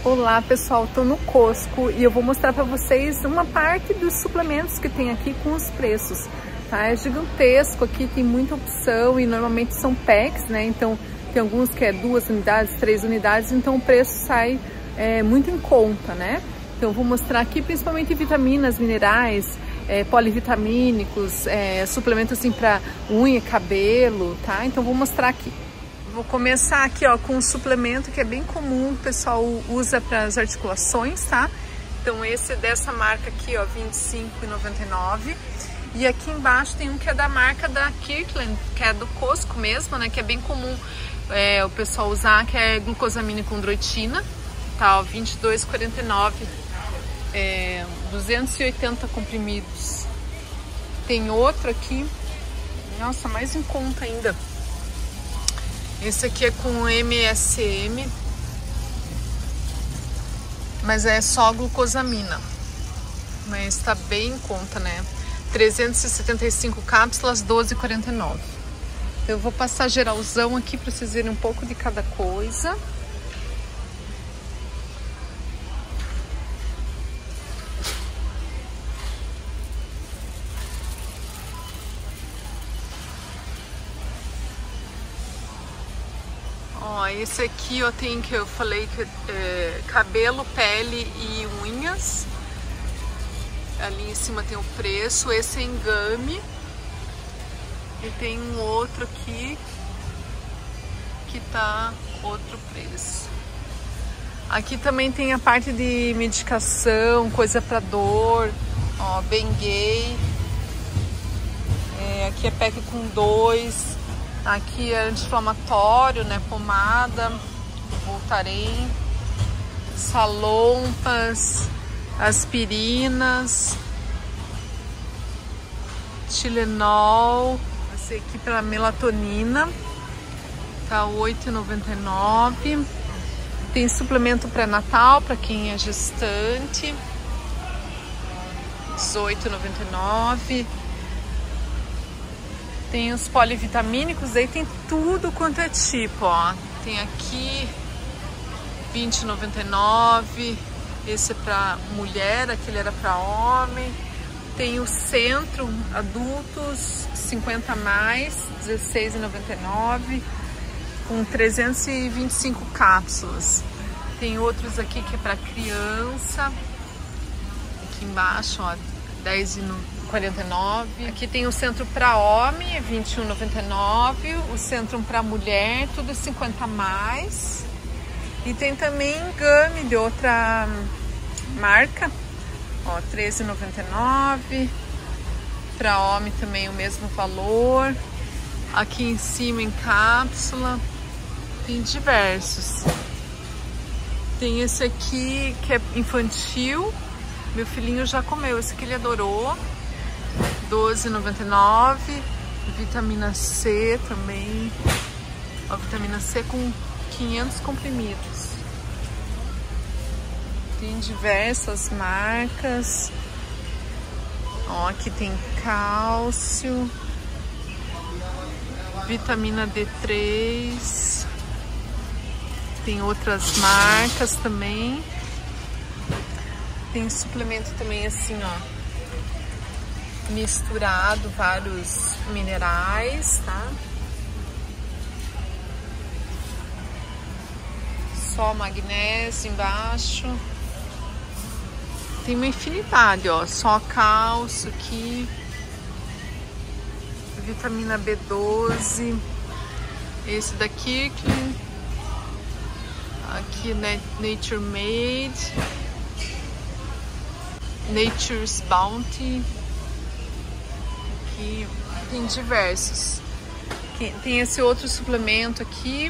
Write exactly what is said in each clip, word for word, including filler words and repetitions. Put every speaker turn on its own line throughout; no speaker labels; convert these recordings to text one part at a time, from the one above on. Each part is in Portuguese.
Olá pessoal, estou no Costco e eu vou mostrar para vocês uma parte dos suplementos que tem aqui com os preços, tá? É gigantesco aqui, tem muita opção e normalmente são packs, né? Então tem alguns que é duas unidades, três unidades, então o preço sai é, muito em conta, né? Então eu vou mostrar aqui principalmente vitaminas, minerais, é, polivitamínicos, é, suplementos assim para unha, cabelo, tá? Então vou mostrar aqui. Vou começar aqui, ó, com um suplemento que é bem comum, o pessoal usa para as articulações, tá? Então esse dessa marca aqui, ó, vinte e cinco reais e noventa e nove centavos. E aqui embaixo tem um que é da marca da Kirkland, que é do Costco mesmo, né? Que é bem comum é, o pessoal usar, que é glucosamina com chondroitina, tá? Ó, vinte e dois reais e quarenta e nove centavos, é, duzentos e oitenta comprimidos. Tem outro aqui, nossa, mais em conta ainda. Esse aqui é com M S M, mas é só glucosamina, mas tá bem em conta, né? trezentas e setenta e cinco cápsulas, doze reais e quarenta e nove centavos. Eu vou passar geralzão aqui para vocês verem um pouco de cada coisa. Ó, esse aqui, ó, tem que eu falei que é cabelo, pele e unhas. Ali em cima tem o preço. Esse é engame. E tem um outro aqui que tá outro preço. Aqui também tem a parte de medicação, coisa para dor, ó, Bengay. É, aqui é pack com dois. Aqui é anti-inflamatório, né? Pomada, Voltaren, Salompas, aspirinas, Tilenol. Esse aqui para melatonina, tá oito reais e noventa e nove centavos. Tem suplemento pré-natal para quem é gestante, dezoito reais e noventa e nove centavos. Tem os polivitamínicos, aí tem tudo quanto é tipo, ó. Tem aqui vinte reais e noventa e nove centavos. Esse é para mulher, aquele era para homem. Tem o Centro adultos, cinquenta mais, dezesseis reais e noventa e nove centavos, com trezentas e vinte e cinco cápsulas. Tem outros aqui que é para criança. Aqui embaixo, ó, dez reais e quarenta e nove centavos. Aqui tem o Centro para homem, é vinte e um reais e noventa e nove centavos. O Centro para mulher, tudo cinquenta mais. E tem também Gami de outra marca, ó, treze reais e noventa e nove centavos. Para homem também o mesmo valor. Aqui em cima em cápsula tem diversos. Tem esse aqui que é infantil. Meu filhinho já comeu, esse aqui ele adorou. doze reais e noventa e nove centavos. Vitamina C também. Ó, vitamina C com quinhentos comprimidos. Tem diversas marcas. Ó, aqui tem cálcio, vitamina D três. Tem outras marcas também. Tem suplemento também assim, ó, misturado, vários minerais, tá? Só magnésio embaixo. Tem uma infinidade, ó. Só cálcio aqui. Vitamina B doze. Esse da Kirkland. Aqui, né, Nature Made. Nature's Bounty. Aqui tem diversos. Tem esse outro suplemento aqui.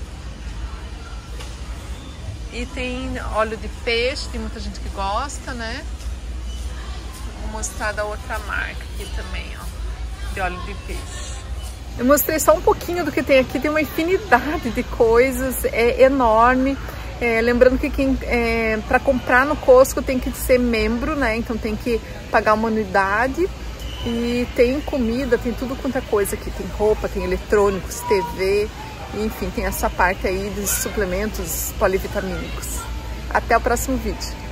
E tem óleo de peixe, tem muita gente que gosta, né? Vou mostrar da outra marca aqui também, ó, de óleo de peixe. Eu mostrei só um pouquinho do que tem aqui, tem uma infinidade de coisas, é enorme. É, lembrando que quem é, para comprar no Costco tem que ser membro, né? Então tem que pagar uma anuidade. E tem comida, tem tudo quanto é coisa aqui. Tem roupa, tem eletrônicos, T V, enfim, tem essa parte aí dos suplementos polivitamínicos. Até o próximo vídeo.